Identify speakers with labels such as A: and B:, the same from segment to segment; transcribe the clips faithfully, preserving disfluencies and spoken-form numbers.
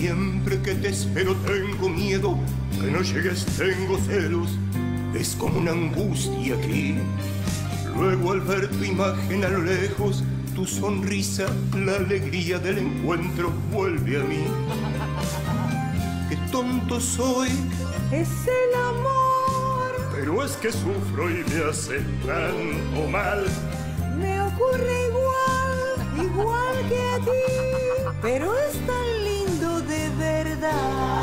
A: Siempre que te espero tengo miedo, que no llegues tengo celos, es como una angustia aquí. Luego al ver tu imagen a lo lejos, tu sonrisa, la alegría del encuentro vuelve a mí. Qué tonto soy,
B: es el amor,
A: pero es que sufro y me hace tanto mal.
B: me ocurre igual, igual que a ti, pero es tan lindo de verdad.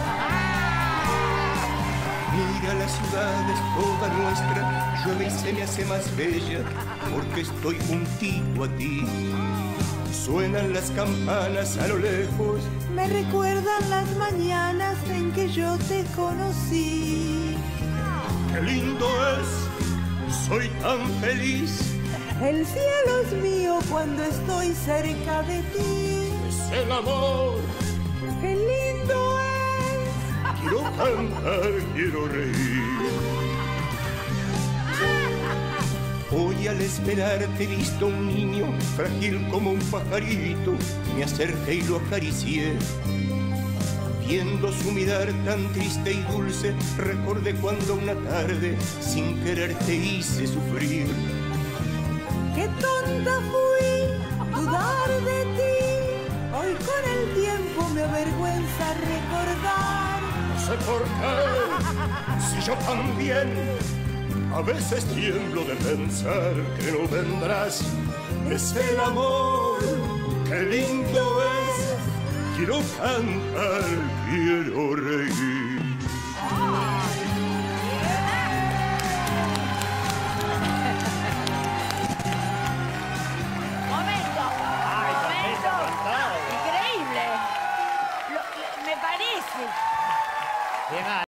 A: Mira, la ciudad es toda nuestra, llueve y se me hace más bella, porque estoy juntito a ti. Suenan las campanas a lo lejos,
B: Me recuerdan las mañanas en que yo te conocí.
A: qué lindo es, soy tan feliz.
B: El cielo es mío cuando estoy cerca de ti.
A: Es el amor,
B: ¡Qué lindo es!
A: quiero cantar, quiero reír. Hoy al esperarte he visto un niño, frágil como un pajarito, me acerqué y lo acaricié. Viendo su mirar tan triste y dulce, recordé cuando una tarde sin querer te hice sufrir.
B: ¡Qué tonta fui dudar de ti! Hoy con el tiempo me avergüenza recordar.
A: No sé por qué, si yo también a veces tiemblo de pensar que no vendrás. Es el amor, qué lindo es. Quiero cantar, quiero reír.
C: Momento,
D: Ay,
C: momento.
D: cantado.
C: Increíble. Lo- le- me parece.
D: Bien,